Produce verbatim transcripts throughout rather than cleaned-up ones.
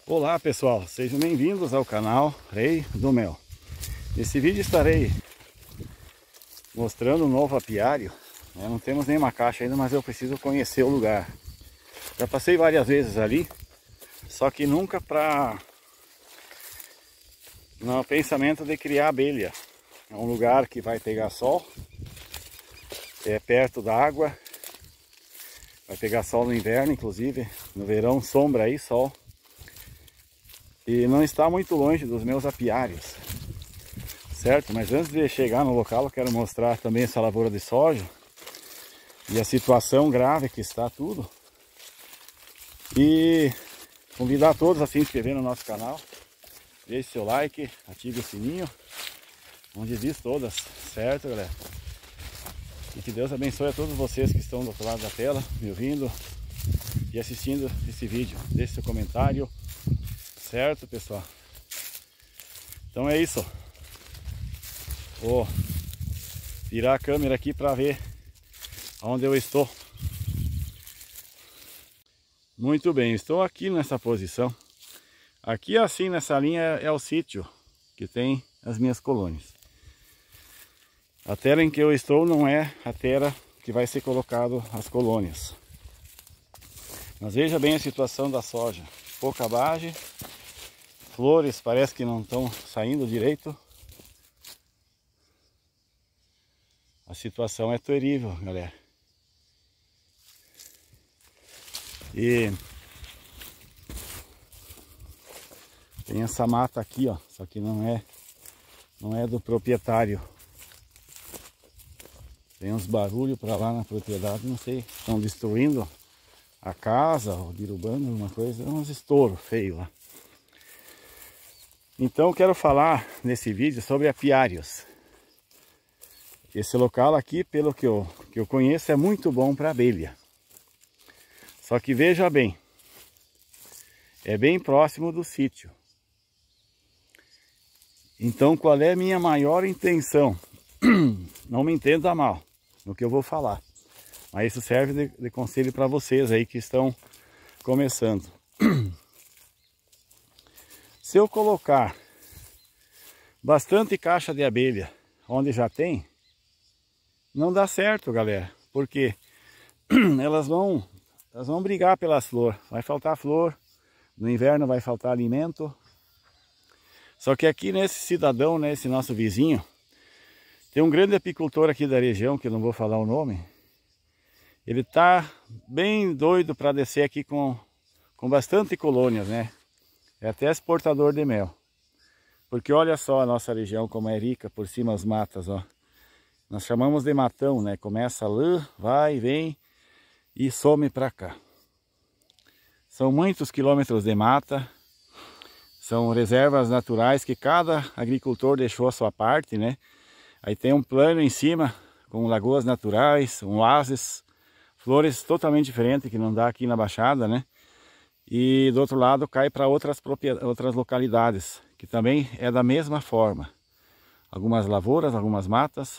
Olá pessoal, sejam bem-vindos ao canal Rei do Mel. Nesse vídeo estarei mostrando um novo apiário. Não temos nenhuma caixa ainda, mas eu preciso conhecer o lugar. Já passei várias vezes ali, só que nunca para no pensamento de criar abelha. É um lugar que vai pegar sol, é perto da água, vai pegar sol no inverno, inclusive no verão sombra aí, sol. E não está muito longe dos meus apiários, certo? Mas antes de chegar no local, eu quero mostrar também essa lavoura de soja e a situação grave que está tudo. E convidar todos a se inscrever no nosso canal, deixe seu like, ative o sininho, onde diz todas, certo, galera? E que Deus abençoe a todos vocês que estão do outro lado da tela, me ouvindo e assistindo esse vídeo. Deixe seu comentário. Certo, pessoal? Então é isso. Vou virar a câmera aqui para ver onde eu estou. Muito bem, estou aqui nessa posição. Aqui assim nessa linha é o sítio que tem as minhas colônias. A terra em que eu estou não é a terra que vai ser colocado as colônias. Mas veja bem a situação da soja. Pouca base. Flores parece que não estão saindo direito. A situação é terrível, galera. E tem essa mata aqui, ó, só que não é não é do proprietário. Tem uns barulhos para lá na propriedade, não sei, estão destruindo a casa, ou derrubando alguma coisa, é uns estouros feios lá. Então quero falar nesse vídeo sobre apiários. Esse local aqui, pelo que eu, que eu conheço, é muito bom para abelha. Só que veja bem, é bem próximo do sítio. Então qual é a minha maior intenção? Não me entenda mal no que eu vou falar, mas isso serve de, de conselho para vocês aí que estão começando. Se eu colocar bastante caixa de abelha onde já tem, não dá certo, galera, porque elas vão, elas vão brigar pelas flores, vai faltar flor, no inverno vai faltar alimento. Só que aqui nesse cidadão, nesse nosso vizinho, tem um grande apicultor aqui da região, que eu não vou falar o nome. Ele tá bem doido para descer aqui com, com bastante colônias, né? É até exportador de mel. Porque olha só a nossa região como é rica por cima das matas, ó. Nós chamamos de matão, né? Começa lá, vai, vem e some para cá. São muitos quilômetros de mata. São reservas naturais que cada agricultor deixou a sua parte, né? Aí tem um plano em cima com lagoas naturais, um oásis, flores totalmente diferentes que não dá aqui na Baixada, né? E do outro lado cai para outras, outras localidades, que também é da mesma forma. Algumas lavouras, algumas matas.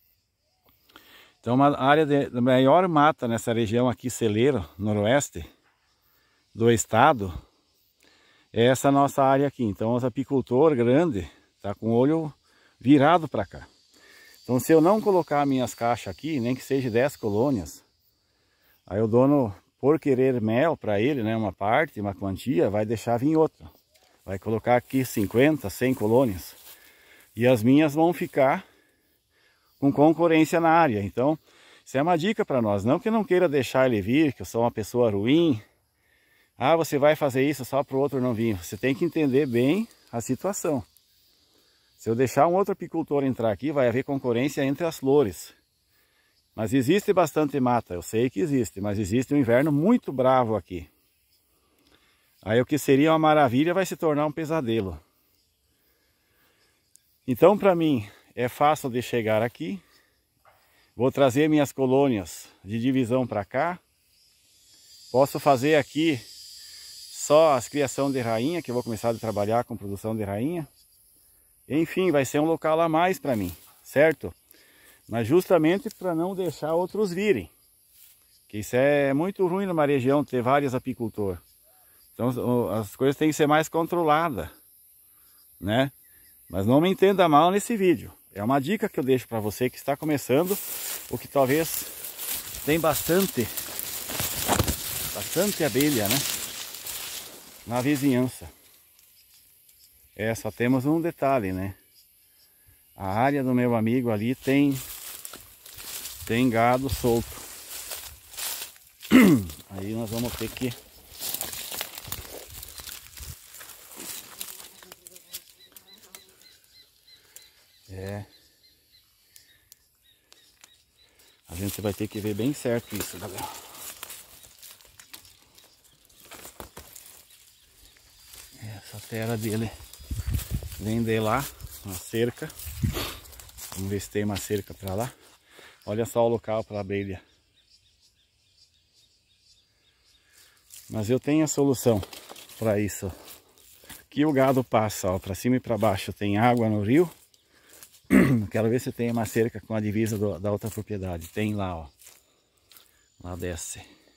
Então uma área de, de maior mata nessa região aqui, celeiro, noroeste do estado, é essa nossa área aqui. Então os apicultores grandes tá com o olho virado para cá. Então se eu não colocar minhas caixas aqui, nem que seja dez colônias, aí o dono, por querer mel para ele, né, uma parte, uma quantia, vai deixar vir outra. Vai colocar aqui cinquenta, cem colônias. E as minhas vão ficar com concorrência na área. Então, isso é uma dica para nós. Não que eu não queira deixar ele vir, que eu sou uma pessoa ruim. Ah, você vai fazer isso só para o outro não vir. Você tem que entender bem a situação. Se eu deixar um outro apicultor entrar aqui, vai haver concorrência entre as flores. Mas existe bastante mata, eu sei que existe, mas existe um inverno muito bravo aqui. Aí o que seria uma maravilha vai se tornar um pesadelo. Então para mim é fácil de chegar aqui. Vou trazer minhas colônias de divisão para cá. Posso fazer aqui só as criação de rainha, que eu vou começar a trabalhar com produção de rainha. Enfim, vai ser um local a mais para mim, certo? Mas justamente para não deixar outros virem. Que isso é muito ruim numa região ter vários apicultores. Então as coisas têm que ser mais controladas, né? Mas não me entenda mal nesse vídeo. É uma dica que eu deixo para você que está começando, ou que talvez tem bastante, bastante abelha, né? Na vizinhança. É, só temos um detalhe, né? A área do meu amigo ali tem, tem gado solto. Aí nós vamos ter que... É... A gente vai ter que ver bem certo isso, galera. Essa terra dele vem de lá, uma cerca. Vamos ver se tem uma cerca para lá. Olha só o local para a abelha. Mas eu tenho a solução para isso. Aqui o gado passa, ó, para cima e para baixo tem água no rio. Quero ver se tem uma cerca com a divisa do, da outra propriedade. Tem lá, ó. Lá desce.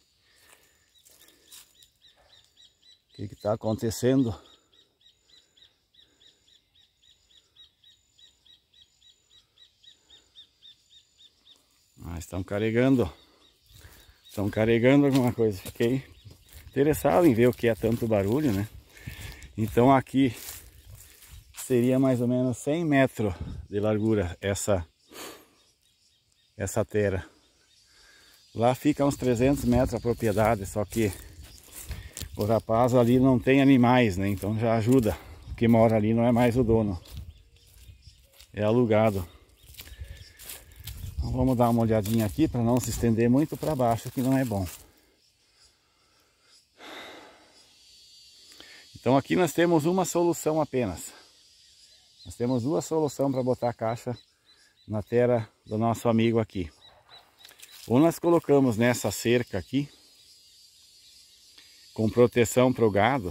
O que que tá acontecendo? Ah, estão carregando. Estão carregando alguma coisa. Fiquei interessado em ver o que é tanto barulho, né? Então aqui seria mais ou menos cem metros de largura essa, essa terra. Lá fica uns trezentos metros a propriedade, só que o rapaz ali não tem animais, né? Então já ajuda. O que mora ali não é mais o dono. É alugado. Então vamos dar uma olhadinha aqui para não se estender muito para baixo, que não é bom. Então aqui nós temos uma solução apenas. Nós temos duas soluções para botar a caixa na terra do nosso amigo aqui. Ou nós colocamos nessa cerca aqui, com proteção para o gado.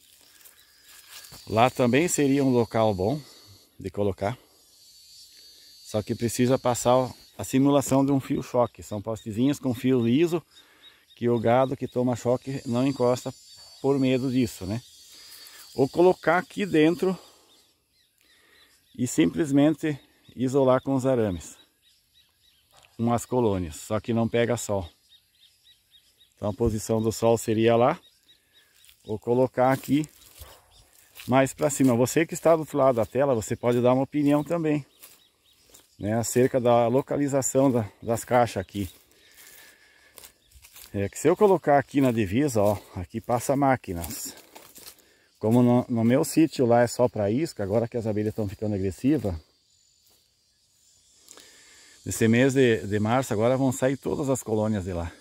Lá também seria um local bom de colocar. Só que precisa passar a simulação de um fio choque. São postezinhos com fio liso, que o gado que toma choque não encosta por medo disso, né? Ou colocar aqui dentro e simplesmente isolar com os arames umas colônias, só que não pega sol. Então a posição do sol seria lá, ou colocar aqui mais para cima. Você que está do outro lado da tela, você pode dar uma opinião também, né, acerca da localização da, das caixas aqui. É que se eu colocar aqui na divisa, ó, aqui passa máquinas. Como no, no meu sítio lá é só para isca, agora que as abelhas estão ficando agressivas, nesse mês de, de março agora vão sair todas as colônias de lá.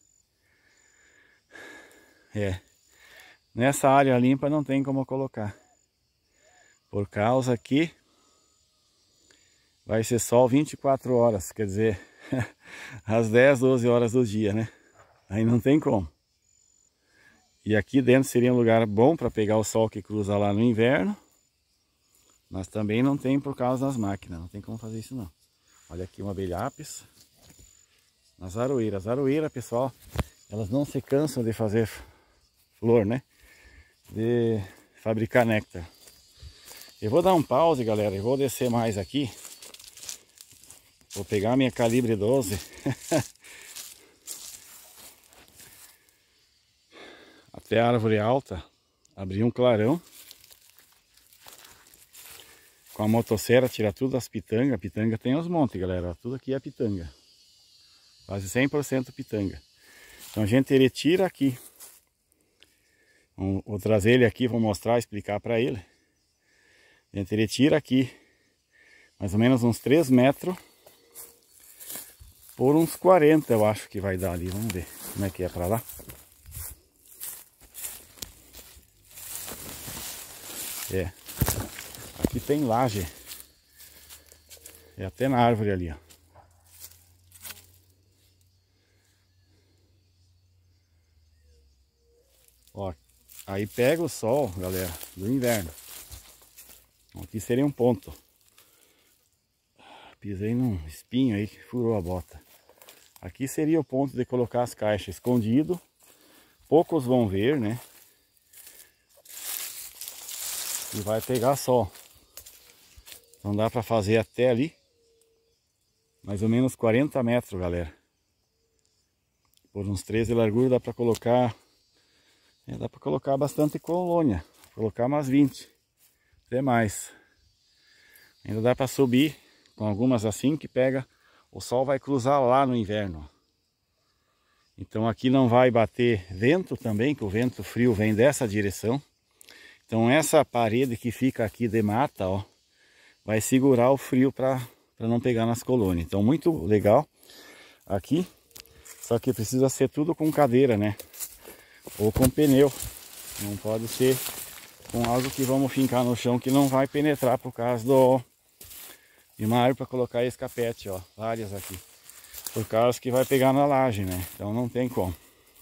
É, nessa área limpa não tem como colocar, por causa que vai ser sol vinte e quatro horas, quer dizer, às dez, doze horas do dia, né? Aí não tem como. E aqui dentro seria um lugar bom para pegar o sol que cruza lá no inverno, mas também não tem por causa das máquinas, não tem como fazer isso não. Olha aqui uma abelha apis, as aroeiras. As aroeiras, pessoal, elas não se cansam de fazer flor, né? De fabricar néctar. Eu vou dar um pause, galera, eu vou descer mais aqui. Vou pegar minha calibre doze. Até a árvore alta, abrir um clarão. Com a motosserra tira tudo das pitangas. Pitanga tem os montes, galera. Tudo aqui é pitanga. Quase cem por cento pitanga. Então a gente ele tira aqui. Vou trazer ele aqui, vou mostrar, explicar para ele. A gente ele tira aqui mais ou menos uns três metros por uns quarenta, eu acho que vai dar ali. Vamos ver como é que é para lá. É. Aqui tem laje. É até na árvore ali, ó. Ó, aí pega o sol, galera, do inverno. Aqui seria um ponto. Pisei num espinho aí que furou a bota. Aqui seria o ponto de colocar as caixas escondido. Poucos vão ver, né? e vai pegar sol. Então dá para fazer até ali, mais ou menos quarenta metros, galera. Por uns treze de largura dá para colocar, é, dá para colocar bastante colônia, colocar umas vinte, até mais. Ainda dá para subir com algumas assim que pega, o sol vai cruzar lá no inverno. Então aqui não vai bater vento também, que o vento frio vem dessa direção. Então essa parede que fica aqui de mata, ó, vai segurar o frio para não pegar nas colônias. Então muito legal aqui, só que precisa ser tudo com cadeira, né? Ou com pneu. Não pode ser com algo que vamos fincar no chão que não vai penetrar por causa do... de uma árvore para colocar escapete, ó, várias aqui. Por causa que vai pegar na laje, né? Então não tem como.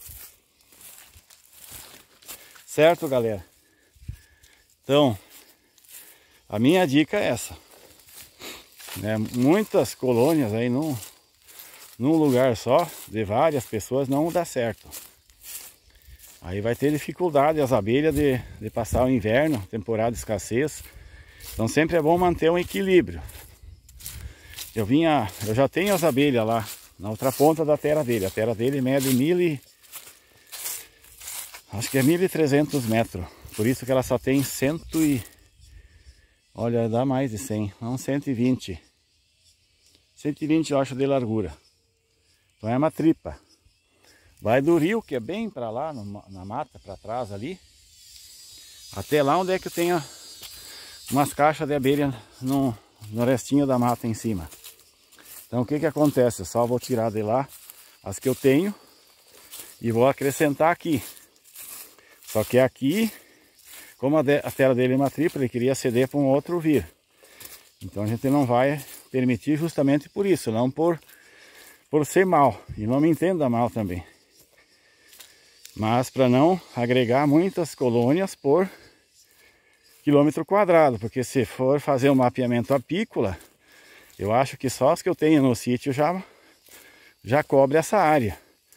Certo, galera? Então, a minha dica é essa. Né? Muitas colônias aí num, num lugar só, de várias pessoas, não dá certo. Aí vai ter dificuldade as abelhas de, de passar o inverno, temporada de escassez. Então sempre é bom manter um equilíbrio. Eu vinha, eu já tenho as abelhas lá na outra ponta da terra dele. A terra dele mede mil e... acho que é mil e trezentos metros. Por isso que ela só tem cento e... olha, dá mais de cem. Não, cento e vinte. cento e vinte eu acho de largura. Então é uma tripa. Vai do rio, que é bem para lá, no, na mata, para trás ali. Até lá onde é que eu tenho umas caixas de abelha no, no restinho da mata em cima. Então o que que acontece? Eu só vou tirar de lá as que eu tenho e vou acrescentar aqui. Só que aqui, como a, de, a terra dele é uma tripa, ele queria ceder para um outro vir. Então a gente não vai permitir justamente por isso, não por, por ser mal. E não me entenda mal também. Mas para não agregar muitas colônias por quilômetro quadrado. Porque se for fazer um mapeamento apícola, eu acho que só as que eu tenho no sítio já, já cobre essa área.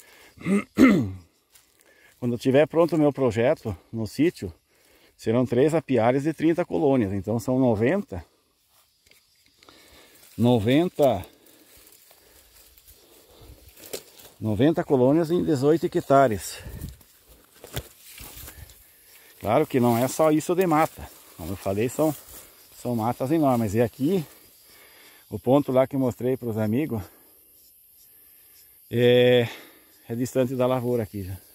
Quando tiver pronto o meu projeto no sítio, serão três apiárias de trinta colônias. Então são noventa. noventa. noventa colônias em dezoito hectares. Claro que não é só isso de mata. Como eu falei, são, são matas enormes. E aqui... o ponto lá que eu mostrei para os amigos é, é distante da lavoura aqui já.